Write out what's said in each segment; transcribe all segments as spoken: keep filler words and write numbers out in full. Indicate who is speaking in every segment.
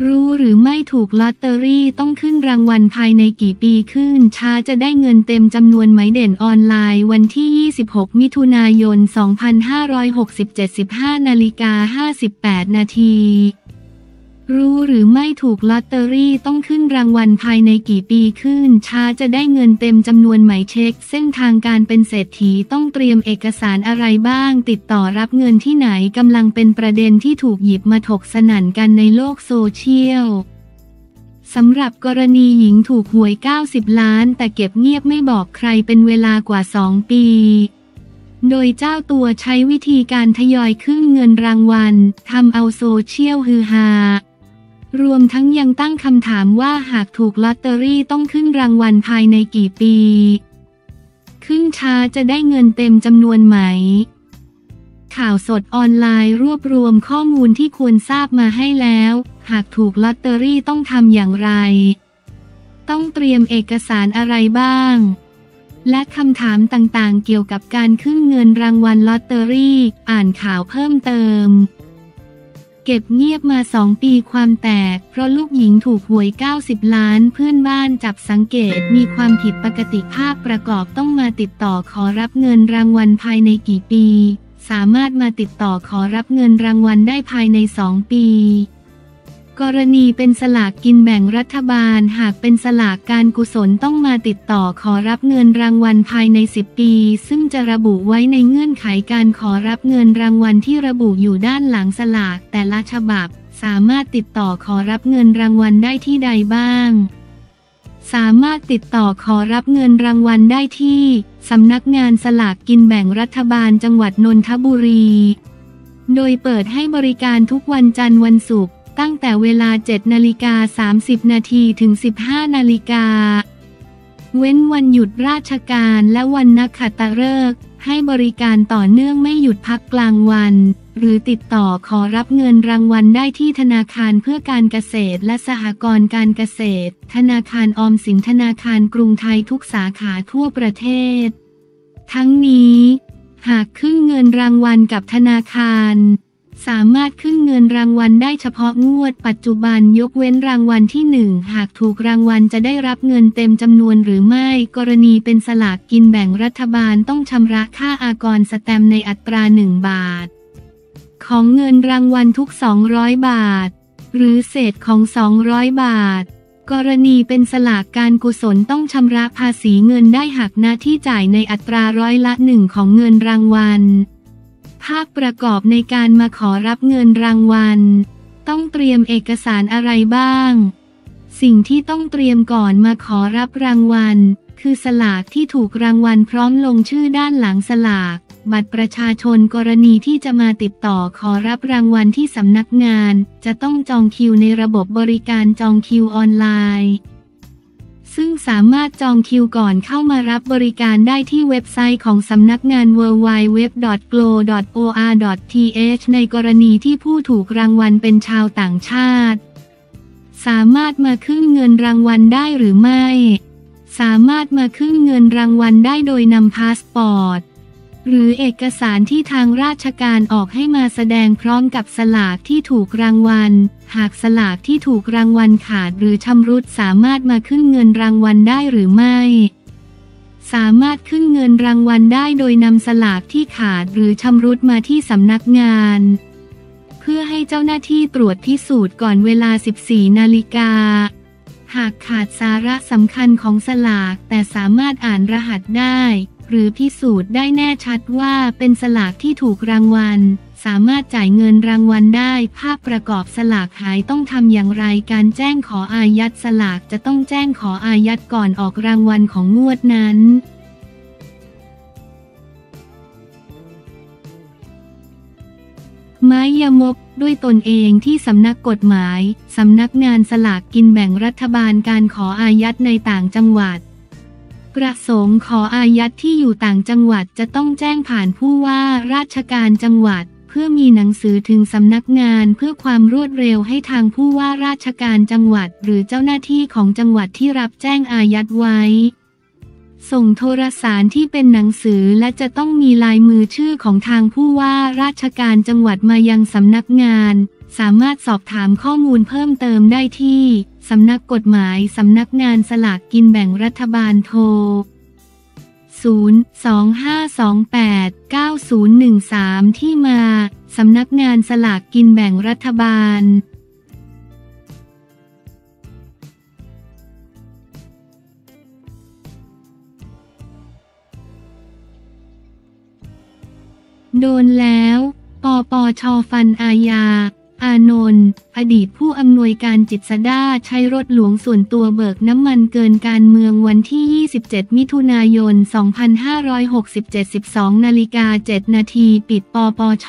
Speaker 1: รู้หรือไม่ถูกลอตเตอรี่ต้องขึ้นรางวัลภายในกี่ปีขึ้นช้าจะได้เงินเต็มจำนวนไหมเด่นออนไลน์วันที่ยี่สิบหกมิถุนายนสองพันห้าร้อยหกสิบเจ็ด สิบห้านาฬิกาห้าสิบแปดนาทีรู้หรือไม่ถูกลอตเตอรี่ต้องขึ้นรางวัลภายในกี่ปีขึ้นช้าจะได้เงินเต็มจำนวนไหมเช็คเส้นทางการเป็นเศรษฐีต้องเตรียมเอกสารอะไรบ้างติดต่อรับเงินที่ไหนกำลังเป็นประเด็นที่ถูกหยิบมาถกสนั่นกันในโลกโซเชียลสำหรับกรณีหญิงถูกหวยเก้าสิบล้านแต่เก็บเงียบไม่บอกใครเป็นเวลากว่าสองปีโดยเจ้าตัวใช้วิธีการทยอยขึ้นเงินรางวัลทำเอาโซเชียลฮือฮารวมทั้งยังตั้งคำถามว่าหากถูกลอตเตอรี่ต้องขึ้นรางวัลภายในกี่ปีขึ้นช้าจะได้เงินเต็มจำนวนไหมข่าวสดออนไลน์รวบรวมข้อมูลที่ควรทราบมาให้แล้วหากถูกลอตเตอรี่ต้องทำอย่างไรต้องเตรียมเอกสารอะไรบ้างและคำถามต่างๆเกี่ยวกับการขึ้นเงินรางวัลลอตเตอรี่อ่านข่าวเพิ่มเติมเก็บเงียบมาสองปีความแตกเพราะลูกหญิงถูกหวยเก้าสิบล้านเพื่อนบ้านจับสังเกตมีความผิดปกติภาพประกอบต้องมาติดต่อขอรับเงินรางวัลภายในกี่ปีสามารถมาติดต่อขอรับเงินรางวัลได้ภายในสองปีกรณีเป็นสลากกินแบ่งรัฐบาลหากเป็นสลากการกุศลต้องมาติดต่อขอรับเงินรางวัลภายในสิบปีซึ่งจะระบุไว้ในเงื่อนไขการขอรับเงินรางวัลที่ระบุอยู่ด้านหลังสลากแต่ละฉบับสามารถติดต่อขอรับเงินรางวัลได้ที่ใดบ้างสามารถติดต่อขอรับเงินรางวัลได้ที่สำนักงานสลากกินแบ่งรัฐบาลจังหวัดนนทบุรีโดยเปิดให้บริการทุกวันจันทร์วันศุกร์ตั้งแต่เวลา เจ็ดนาฬิกาสามสิบนาทีถึง สิบห้านาฬิกาเว้นวันหยุดราชการและวันนักขัตฤกษ์ให้บริการต่อเนื่องไม่หยุดพักกลางวันหรือติดต่อขอรับเงินรางวัลได้ที่ธนาคารเพื่อการเกษตรและสหกรณ์การเกษตรธนาคารออมสินธนาคารกรุงไทยทุกสาขาทั่วประเทศทั้งนี้หากขึ้นเงินรางวัลกับธนาคารสามารถขึ้นเงินรางวัลได้เฉพาะงวดปัจจุบันยกเว้นรางวัลที่หนึ่งหากถูกรางวัลจะได้รับเงินเต็มจำนวนหรือไม่กรณีเป็นสลากกินแบ่งรัฐบาลต้องชำระค่าอากรสแตมป์ในอัตราหนึ่งบาทของเงินรางวัลทุกสองร้อยบาทหรือเศษของสองร้อยบาทกรณีเป็นสลากการกุศลต้องชำระภาษีเงินได้หักหน้าที่จ่ายในอัตราร้อยละหนึ่งของเงินรางวัลภาพประกอบในการมาขอรับเงินรางวัลต้องเตรียมเอกสารอะไรบ้างสิ่งที่ต้องเตรียมก่อนมาขอรับรางวัลคือสลากที่ถูกรางวัลพร้อมลงชื่อด้านหลังสลากบัตรประชาชนกรณีที่จะมาติดต่อขอรับรางวัลที่สำนักงานจะต้องจองคิวในระบบบริการจองคิวออนไลน์ซึ่งสามารถจองคิวก่อนเข้ามารับบริการได้ที่เว็บไซต์ของสำนักงาน ดับเบิลยู ดับเบิลยู ดับเบิลยู ดอท โกล ดอท โอ อาร์ ดอท ที เอช ในกรณีที่ผู้ถูกรางวัลเป็นชาวต่างชาติสามารถมาขึ้นเงินรางวัลได้หรือไม่สามารถมาขึ้นเงินรางวัลได้โดยนำพาสปอร์ตหรือเอกสารที่ทางราชการออกให้มาแสดงพร้อมกับสลากที่ถูกรางวัลหากสลากที่ถูกรางวัลขาดหรือชำรุดสามารถมาขึ้นเงินรางวัลได้หรือไม่สามารถขึ้นเงินรางวัลได้โดยนำสลากที่ขาดหรือชำรุดมาที่สำนักงานเพื่อให้เจ้าหน้าที่ตรวจพิสูจน์ก่อนเวลา สิบสี่นาฬิกาหากขาดสาระสำคัญของสลากแต่สามารถอ่านรหัสได้หรือพิสูจน์ได้แน่ชัดว่าเป็นสลากที่ถูกรางวัลสามารถจ่ายเงินรางวัลได้ภาพประกอบสลากหายต้องทำอย่างไรการแจ้งขออายัดสลากจะต้องแจ้งขออายัดก่อนออกรางวัลของงวดนั้นไม้ยมกด้วยตนเองที่สำนักกฎหมายสำนักงานสลากกินแบ่งรัฐบาลการขออายัดในต่างจังหวัดประสงค์ขออายัดที่อยู่ต่างจังหวัดจะต้องแจ้งผ่านผู้ว่าราชการจังหวัดเพื่อมีหนังสือถึงสำนักงานเพื่อความรวดเร็วให้ทางผู้ว่าราชการจังหวัดหรือเจ้าหน้าที่ของจังหวัดที่รับแจ้งอายัดไว้ส่งโทรสารที่เป็นหนังสือและจะต้องมีลายมือชื่อของทางผู้ว่าราชการจังหวัดมายังสำนักงานสามารถสอบถามข้อมูลเพิ่มเติมได้ที่สำนักกฎหมายสำนักงานสลากกินแบ่งรัฐบาลโทร ศูนย์ สอง ห้า สอง แปด เก้า ศูนย์ หนึ่ง สาม ที่มาสำนักงานสลากกินแบ่งรัฐบาลโดนแล้วปปช.ฟันอาญาอานนท์อดีตผู้อำนวยการจิตรสดาใช้รถหลวงส่วนตัวเบิกน้ำมันเกินการเมืองวันที่ ยี่สิบเจ็ด มิถุนายน สองพันห้าร้อยหกสิบเจ็ด สิบสอง นาฬิกา เจ็ด นาทีปิดปปช.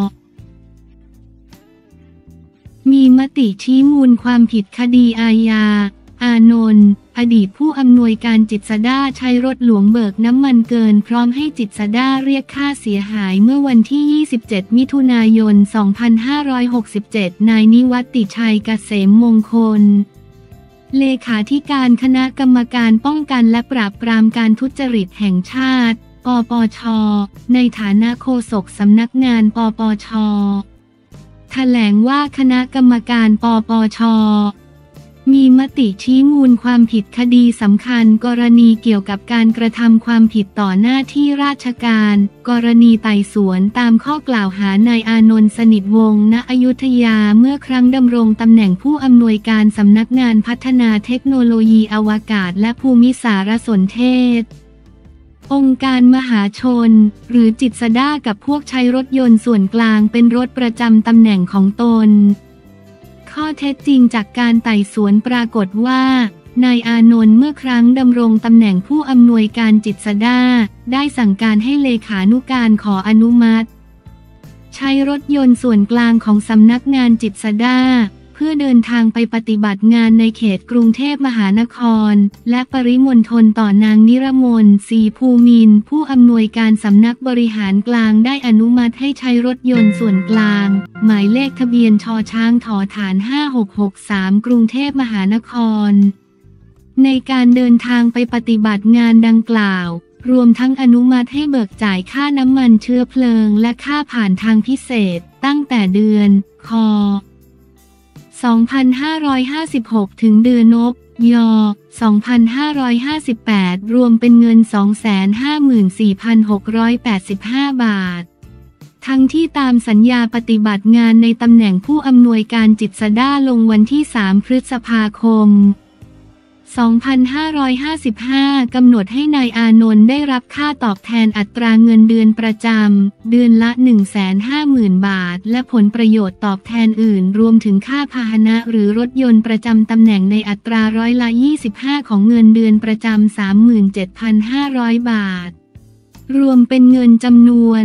Speaker 1: มีมติชี้มูลความผิดคดีอาญาอานนท์อดีตผู้อำนวยการจิตรสดาใช้รถหลวงเบิกน้ำมันเกินพร้อมให้จิตรสดาเรียกค่าเสียหายเมื่อวันที่ ยี่สิบเจ็ด มิถุนายน สองพันห้าร้อยหกสิบเจ็ด นายนิวัติชัยเกษมมงคลเลขาธิการคณะกรรมการป้องกันและปราบปรามการทุจริตแห่งชาติปปช.ในฐานะโฆษกสำนักงานปปช.แถลงว่าคณะกรรมการปปช.มีมติชี้มูลความผิดคดีสำคัญกรณีเกี่ยวกับการกระทำความผิดต่อหน้าที่ราชการกรณีไต่สวนตามข้อกล่าวหานายอานนท์สนิทวงศ์ณอยุธยาเมื่อครั้งดำรงตำแหน่งผู้อำนวยการสำนักงานพัฒนาเทคโนโลยีอวกาศและภูมิสารสนเทศองค์การมหาชนหรือจิตรสดากับพวกใช้รถยนต์ส่วนกลางเป็นรถประจำตำแหน่งของตนข้อเท็จจริงจากการไต่สวนปรากฏว่านายอานนท์เมื่อครั้งดำรงตำแหน่งผู้อำนวยการจิตรสดาได้สั่งการให้เลขานุการขออนุมัติใช้รถยนต์ส่วนกลางของสำนักงานจิตรสดาเพื่อเดินทางไปปฏิบัติงานในเขตกรุงเทพมหานครและปริมณฑลต่อนางนิรมนต์ศรีภูมินทร์ผู้อำนวยการสำนักบริหารกลางได้อนุมัติให้ใช้รถยนต์ส่วนกลางหมายเลขทะเบียนชช้างถอฐานห้าหกหกสามกรุงเทพมหานครในการเดินทางไปปฏิบัติงานดังกล่าวรวมทั้งอนุมัติให้เบิกจ่ายค่าน้ำมันเชื้อเพลิงและค่าผ่านทางพิเศษตั้งแต่เดือนค.สองพันห้าร้อยห้าสิบหก ถึงเดือนนบย. สองพันห้าร้อยห้าสิบแปด รวมเป็นเงิน สองแสนห้าหมื่นสี่พันหกร้อยแปดสิบห้า บาททั้งที่ตามสัญญาปฏิบัติงานในตำแหน่งผู้อำนวยการจิตรสดาลงวันที่ สาม พฤษภาคม สองพันห้าร้อยห้าสิบห้า กำหนดให้นายอานนท์ได้รับค่าตอบแทนอัตราเงินเดือนประจำเดือนละ หนึ่งแสนห้าหมื่น บาทและผลประโยชน์ตอบแทนอื่นรวมถึงค่าพาหนะหรือรถยนต์ประจำตำแหน่งในอัตราร้อยละ ยี่สิบห้า ของเงินเดือนประจำ สามหมื่นเจ็ดพันห้าร้อย บาทรวมเป็นเงินจำนวน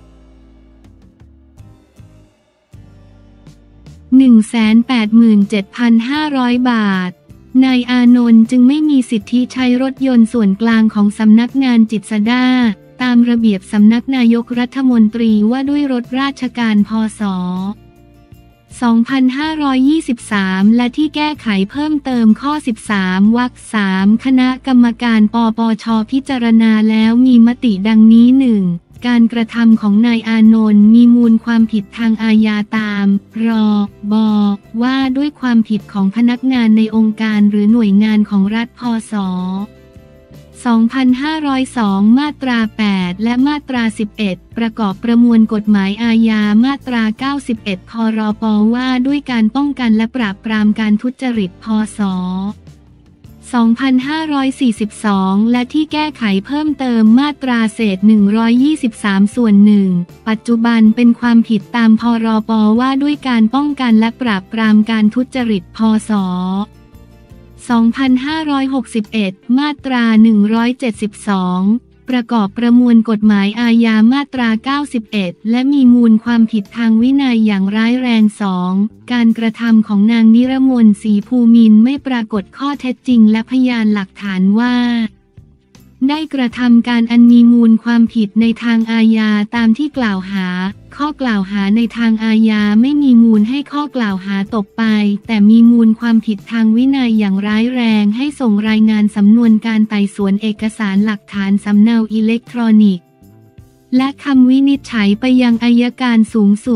Speaker 1: หนึ่งแสนแปดหมื่นเจ็ดพันห้าร้อย บาทนายอานนท์จึงไม่มีสิทธิใช้รถยนต์ส่วนกลางของสำนักงานจิตรสดาตามระเบียบสำนักนายกรัฐมนตรีว่าด้วยรถราชการพ.ศ. สองพันห้าร้อยยี่สิบสาม และที่แก้ไขเพิ่มเติมข้อ สิบสาม วรรค สาม คณะกรรมการปปช.พิจารณาแล้วมีมติดังนี้ หนึ่ง การกระทำของนายอานนท์มีมูลความผิดทางอาญาตามรบว่าด้วยความผิดของพนักงานในองค์การหรือหน่วยงานของรัฐพ.ศ. สองพันห้าร้อยสอง มาตรา แปด และมาตรา สิบเอ็ด ประกอบประมวลกฎหมายอาญามาตรา เก้าสิบเอ็ด พรป.ว่าด้วยการป้องกันและปราบปรามการทุจริตพ.ศ. สองพันห้าร้อยสี่สิบสอง และที่แก้ไขเพิ่มเติมมาตราเศษหนึ่งร้อยยี่สิบสาม ส่วนหนึ่งปัจจุบันเป็นความผิดตามพรป.ว่าด้วยการป้องกันและปราบปรามการทุจริตพ.ศ. สองพันห้าร้อยหกสิบเอ็ด มาตราหนึ่งร้อยเจ็ดสิบสองประกอบประมวลกฎหมายอาญามาตราเก้าสิบเอ็ดและมีมูลความผิดทางวินัยอย่างร้ายแรง สอง การกระทำของนางนิรมนต์ศรีภูมินทร์ไม่ปรากฏข้อเท็จจริงและพยานหลักฐานว่าได้กระทำการอันมีมูลความผิดในทางอาญาตามที่กล่าวหาข้อกล่าวหาในทางอาญาไม่มีมูลให้ข้อกล่าวหาตกไปแต่มีมูลความผิดทางวินัยอย่างร้ายแรงให้ส่งรายงานสำนวนการไต่สวนเอกสารหลักฐานสำเนาอิเล็กทรอนิกส์และคำวินิจฉัยไปยังอัยการสูงสุด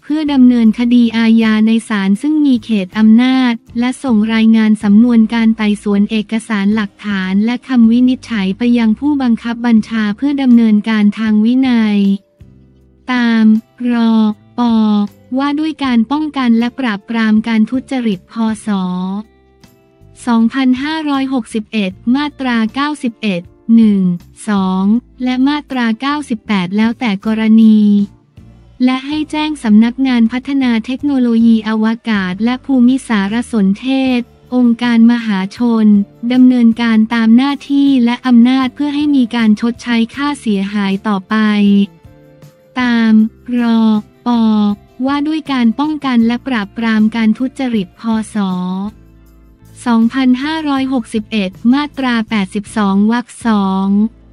Speaker 1: เพื่อดำเนินคดีอาญาในศาลซึ่งมีเขตอำนาจและส่งรายงานสำนวนการไต่สวนเอกสารหลักฐานและคำวินิจฉัยไปยังผู้บังคับบัญชาเพื่อดำเนินการทางวินัยตามรปว่าด้วยการป้องกันและปราบปรามการทุจริตพ.ศ. สองพันห้าร้อยหกสิบเอ็ด มาตรา เก้าสิบเอ็ด หนึ่ง สอง และมาตรา เก้าสิบแปด แล้วแต่กรณีและให้แจ้งสำนักงานพัฒนาเทคโนโลยีอวกาศและภูมิสารสนเทศองค์การมหาชนดำเนินการตามหน้าที่และอำนาจเพื่อให้มีการชดใช้ค่าเสียหายต่อไปตามรปว่าด้วยการป้องกันและปราบปรามการทุจริตพ.ศ. สองพันห้าร้อยหกสิบเอ็ด มาตรา แปดสิบสอง วรรคสอง